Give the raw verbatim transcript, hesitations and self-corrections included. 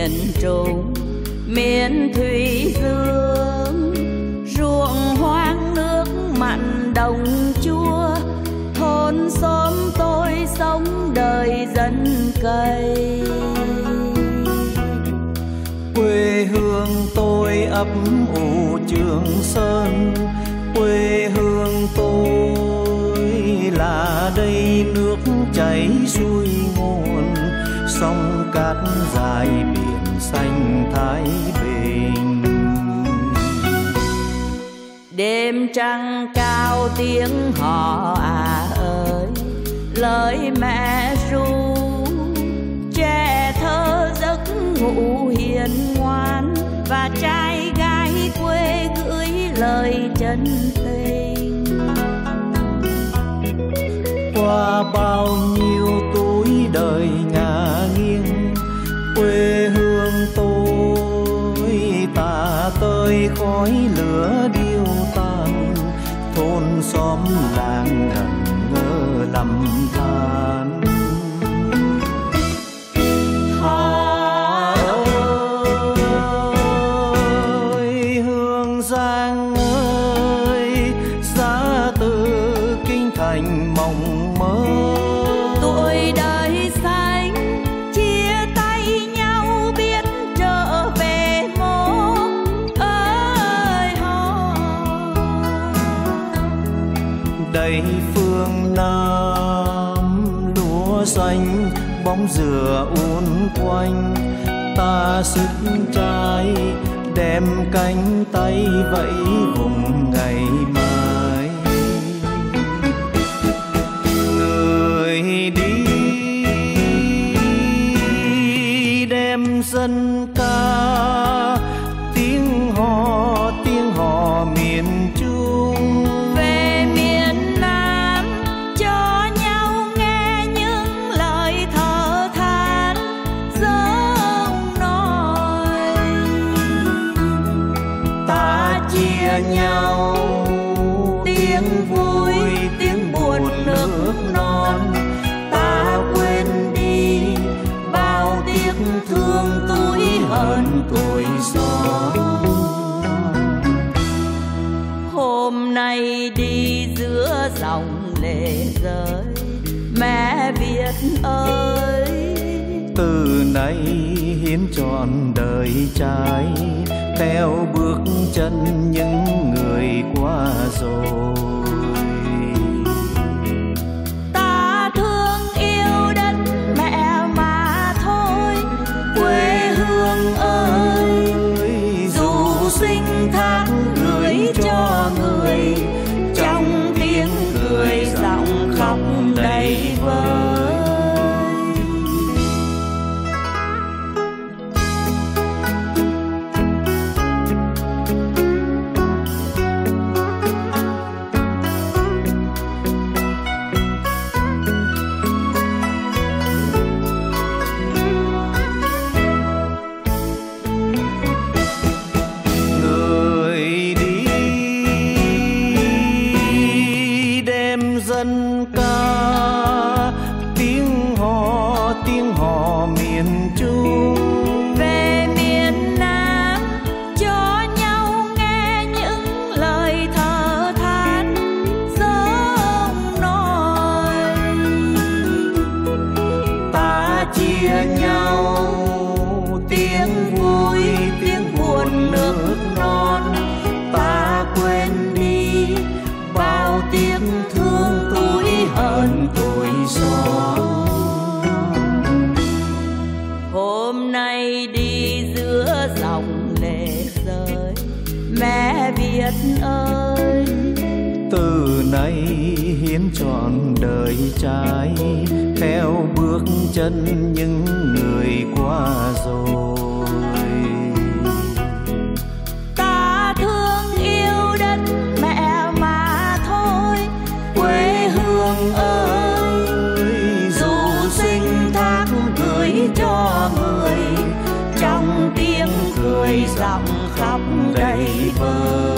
miền Trung, miền Thủy Dương, ruộng hoang nước mặn đồng chua, thôn xóm tôi sống đời dân cày. Quê hương tôi ấp ủ Trường Sơn, quê hương tôi là đây nước chảy xuôi nguồn, sông cát dài biển xanh Thái Bình. Đêm trăng cao tiếng hò à ơi, lời mẹ ru, trẻ thơ giấc ngủ hiền ngoan, và trai gái quê gửi lời chân tình. Qua bao nhiêu tuổi đời ngả nghiêng, quê hương tôi tà tơi khói lửa điêu tàn, thôn xóm làng ngẩn ngơ lầm than. Ơi Hương Giang ơi, giá từ kinh thành mộng mơ. Tuổi đời xanh chia tay nhau biết trở về một ơi hò. Đây phương Nam lúa xanh bóng dừa uốn quanh, ta sức trái đem cánh tay vẫy vùng ngày mai. Người đi đem dân ca, tiếng hò tiếng hò miền Trung. Về miền Nam cho nhau nghe những lời thở than giông nói. Ta chia nhau tiếng vui tiếng buồn nước non, ta quên đi bao tiếc thương tuổi hờn tuổi son. Hôm nay đi giữa dòng lệ rơi, mẹ Việt ơi, từ nay hiến trọn đời trai, theo bước chân những người qua rồi. ta thương yêu đất mẹ mà thôi. Quê hương ơi, dù sinh tháng gửi cho người, trong tiếng cười giọng khóc đầy vơi. Người đi đem dân ca, tiếng hò tiếng hò miền Trung. Về miền Nam cho nhau nghe những lời thở than giông nói. Ta chia nhau tiếng vui tiếng buồn nước non, ta quên đi bao tiếc thương tuổi hờn tuổi son. Hôm nay đi giữa dòng lệ rơi, mẹ Việt ơi, Từ nay hiến trọn đời trai, theo bước chân những người qua rồi. ta thương yêu đất mẹ mà thôi. Quê hương ơi, dù sinh tháng gửi cho người, trong tiếng cười giọng khóc đầy vơi.